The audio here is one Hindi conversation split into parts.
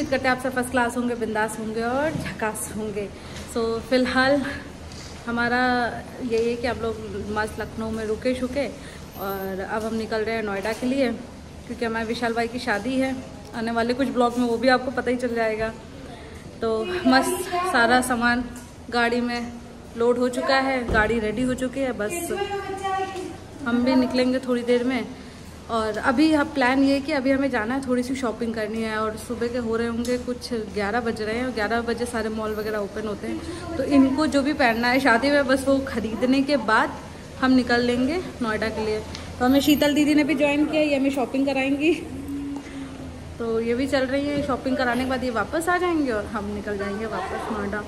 उम्मीद करते हैं आप सब फर्स्ट क्लास होंगे, बिंदास होंगे और झकास होंगे। सो फिलहाल हमारा यही है कि हम लोग मस्त लखनऊ में रुके शुके और अब हम निकल रहे हैं नोएडा के लिए, क्योंकि हमारे विशाल भाई की शादी है आने वाले कुछ ब्लॉग में, वो भी आपको पता ही चल जाएगा। तो मस्त सारा सामान गाड़ी में लोड हो चुका है, गाड़ी रेडी हो चुकी है, बस हम भी निकलेंगे थोड़ी देर में। और अभी अब प्लान ये है कि अभी हमें जाना है, थोड़ी सी शॉपिंग करनी है और सुबह के हो रहे होंगे कुछ 11 बज रहे हैं और 11 बजे सारे मॉल वगैरह ओपन होते हैं। तो इनको जो भी पहनना है शादी में बस वो ख़रीदने के बाद हम निकल लेंगे नोएडा के लिए। तो हमें शीतल दीदी ने भी ज्वाइन किया, ये हमें शॉपिंग कराएंगी। तो ये भी चल रही है, शॉपिंग कराने के बाद ये वापस आ जाएंगे और हम निकल जाएंगे वापस नोएडा।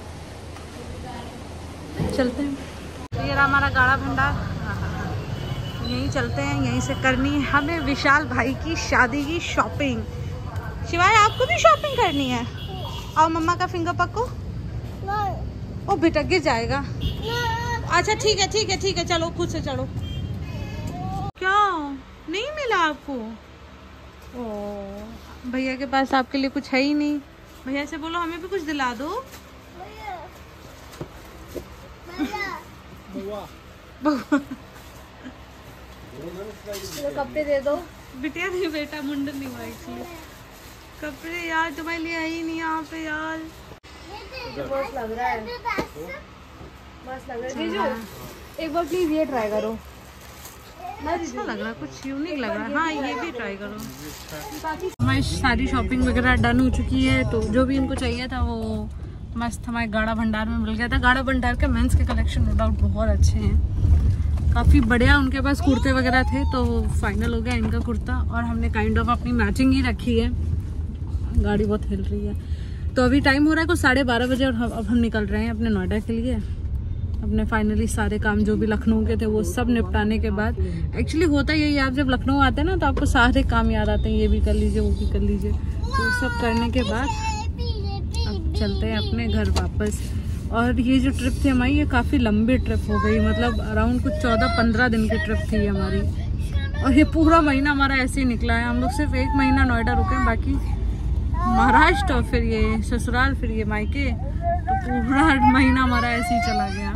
चलते हैं। तो ये रहा हमारा गाड़ा भंडार, यहीं चलते हैं, यहीं से करनी है हमें विशाल भाई की शादी की शॉपिंग। शिवाय आपको भी शॉपिंग करनी है? आओ मम्मा का फिंगर पकड़ो। ओ बेटा गिर जाएगा। अच्छा ठीक है ठीक है ठीक है, चलो खुद से चलो। क्या नहीं मिला आपको? ओ भैया के पास आपके लिए कुछ है ही नहीं। भैया से बोलो हमें भी कुछ दिला दो। कपड़े दे दो। बिटिया नहीं बेटा, मुंडन नहीं हुआ एक्चुअली। कपड़े यार तुम्हारे लिए है ही नहीं यहाँ पे यार। मस्त लग रहा है, मस्त लग रहा है। एक बार प्लीज ये ट्राई करो। अच्छा लग रहा है, कुछ यूनिक लग रहा है। हाँ ये भी ट्राई करो। हमारी सारी शॉपिंग वगैरह डन हो चुकी है, तो जो भी इनको चाहिए था वो मस्त हमारे गाड़ा भंडार में मिल गया था। गाड़ा भंडार के मेंस के कलेक्शन नो डाउट बहुत अच्छे हैं, काफ़ी बढ़िया। उनके पास कुर्ते वगैरह थे तो फाइनल हो गया इनका कुर्ता, और हमने काइंड ऑफ अपनी मैचिंग ही रखी है। गाड़ी बहुत हिल रही है। तो अभी टाइम हो रहा है कुछ 12:30 बजे और अब हम निकल रहे हैं अपने नोएडा के लिए। अपने फाइनली सारे काम जो भी लखनऊ के थे वो सब निपटाने के बाद, एक्चुअली होता यही है, आप जब लखनऊ आते हैं ना तो आपको सारे काम याद आते हैं, ये भी कर लीजिए वो भी कर लीजिए। तो सब करने के बाद अब चलते हैं अपने घर वापस। और ये जो ट्रिप थी हमारी, ये काफ़ी लंबी ट्रिप हो गई, मतलब अराउंड कुछ 14-15 दिन की ट्रिप थी हमारी। और ये पूरा महीना हमारा ऐसे ही निकला है। हम लोग सिर्फ 1 महीना नोएडा रुके हैं, बाकी महाराष्ट्र, फिर ये ससुराल, फिर ये मायके, तो पूरा महीना हमारा ऐसे ही चला गया।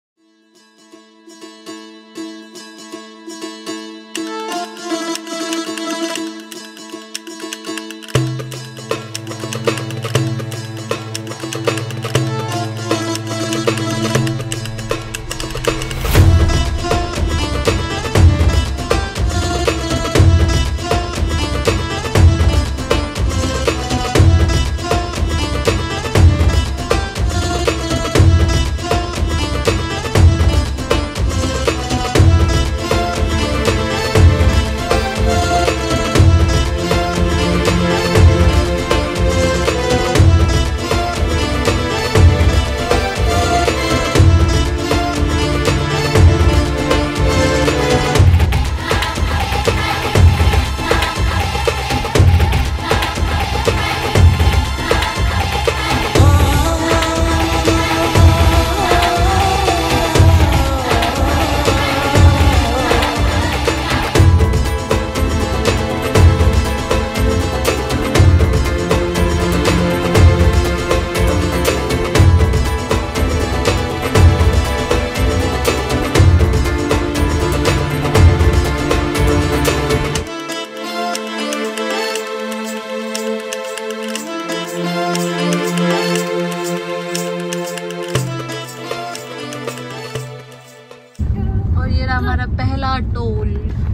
हमारा पहला टोल,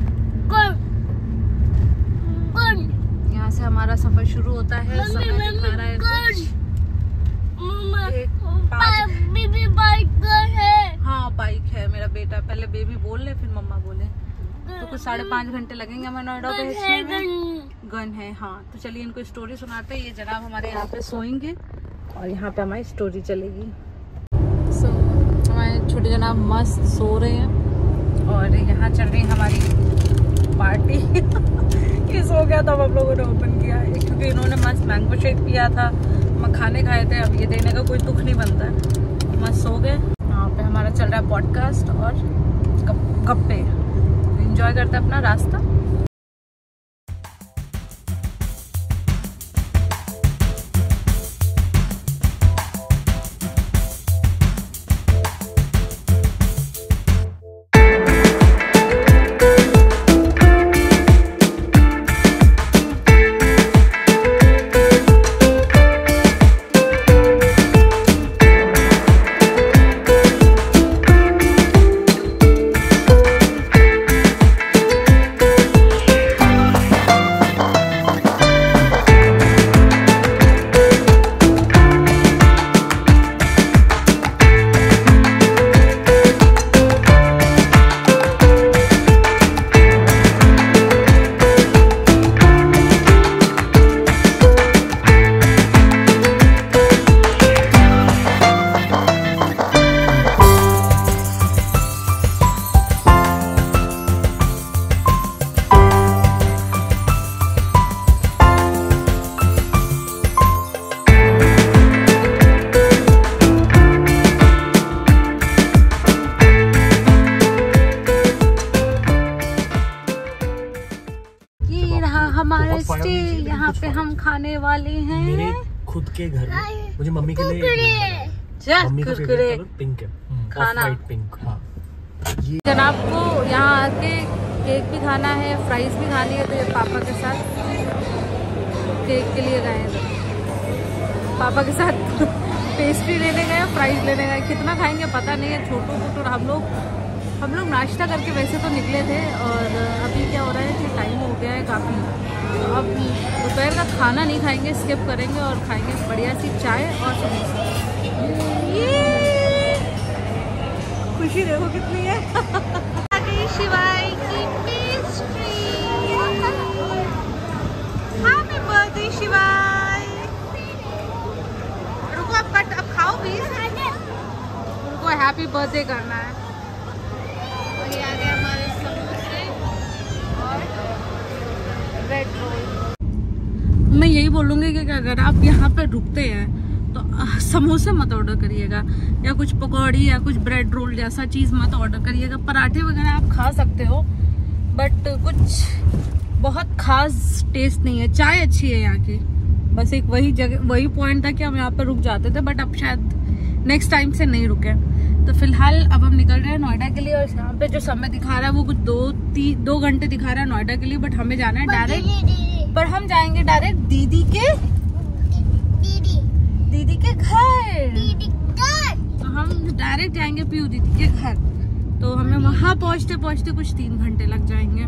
यहाँ से हमारा सफर शुरू होता है। समय दिखा रहा है हाँ बाइक है मेरा बेटा, पहले बेबी बोल ले फिर मम्मा बोले। तो कुछ 5.5 घंटे लगेंगे हमें नोएडा पहुंचने में। गन है हाँ। तो चलिए इनको स्टोरी सुनाते हैं। ये जनाब हमारे यहाँ पे सोएंगे और यहाँ पे हमारी स्टोरी चलेगी। सो हमारे छोटे जनाब मस्त सो रहे हैं और यहाँ चल रही है हमारी पार्टी। ये सो गया तो हम लोगों ने ओपन किया है, क्योंकि इन्होंने मस्त मैंगो शेक पिया था, मखाने खाए थे। अब ये देने का कोई दुख नहीं बनता है। मस्त सो गए। यहाँ पे हमारा चल रहा है पॉडकास्ट और गप्पे। एंजॉय करते हैं अपना रास्ता। हमारा स्टे यहाँ पे हम खाने वाले हैं मेरे खुद के घर में। मुझे मम्मी के लिए कुरकुरे पिंक है, खाना पिंक। हाँ ये जनाब को यहाँ आके केक भी खाना है, फ्राइज भी खानी है, तो ये पापा के साथ केक के लिए गए हैं। पापा के साथ पेस्ट्री लेने गए, फ्राइज लेने गए। कितना खाएंगे पता नहीं है। छोटू छोटू हम लोग नाश्ता करके वैसे तो निकले थे, और अभी क्या हो रहा है कि टाइम हो गया है काफ़ी। तो अब दोपहर का खाना नहीं खाएंगे, स्किप करेंगे और खाएंगे बढ़िया सी चाय और समोसा। खुशी देखो कितनी है। शिवाय की पेस्ट्री। हैप्पी बर्थडे शिवाय। रुको अब खाओ प्लीज। उनको हैप्पी बर्थडे करना है। और ये आ गए हमारे समोसे और ब्रेड रोल। मैं यही बोलूँगी कि अगर आप यहाँ पे रुकते हैं तो समोसे मत ऑर्डर करिएगा, या कुछ पकौड़ी या कुछ ब्रेड रोल जैसा चीज़ मत ऑर्डर करिएगा। पराठे वगैरह आप खा सकते हो, बट कुछ बहुत खास टेस्ट नहीं है। चाय अच्छी है यहाँ की, बस एक वही पॉइंट था कि हम यहाँ पे रुक जाते थे, बट अब शायद नेक्स्ट टाइम से नहीं रुके। तो फिलहाल अब हम निकल रहे हैं नोएडा के लिए, और यहाँ पे जो समय दिखा रहा है वो कुछ 2 घंटे दिखा रहा है नोएडा के लिए, बट हमें जाना है डायरेक्ट। पर हम जाएंगे डायरेक्ट दीदी के घर। तो हम डायरेक्ट जाएंगे पीयू दीदी के घर। तो हमें वहां पहुंचते पहुंचते कुछ 3 घंटे लग जाएंगे।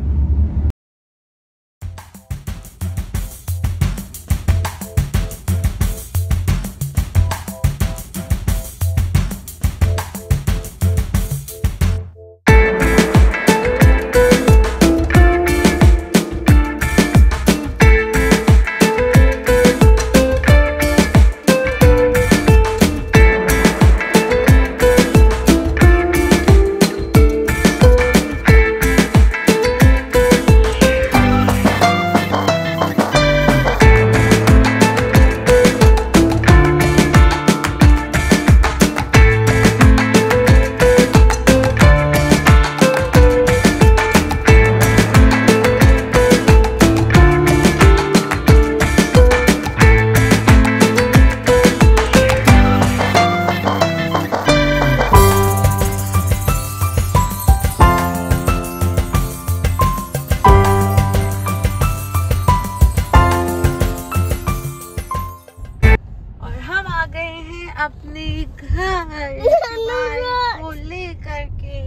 अपने घर को लेकर के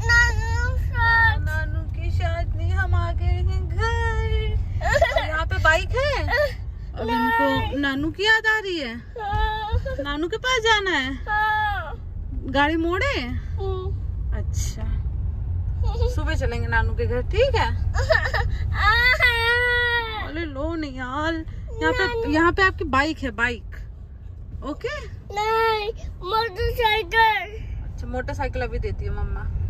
नानू के साथ नहीं हम आ गए हैं घर। यहाँ पे बाइक है, अब इनको नानू की याद आ रही है। नानू के पास जाना है, गाड़ी मोड़े। अच्छा सुबह चलेंगे नानू के घर, ठीक है। अरे लो नहीं यार, यहाँ पे आपकी बाइक है, बाइक। ओके नहीं मोटरसाइकिल। अच्छा मोटरसाइकिल अभी देती है मम्मा।